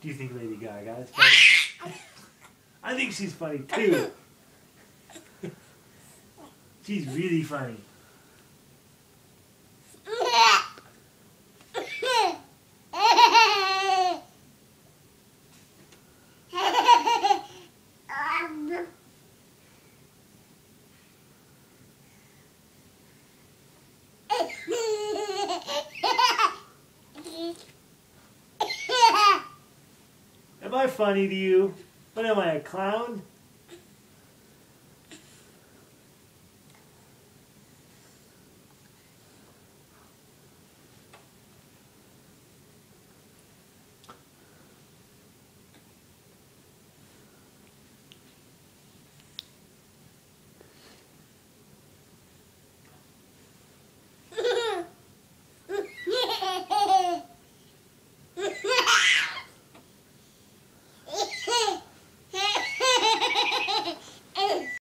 Do you think Lady Gaga is funny? I think she's funny too. She's really funny. Am I funny to you? What am I, a clown?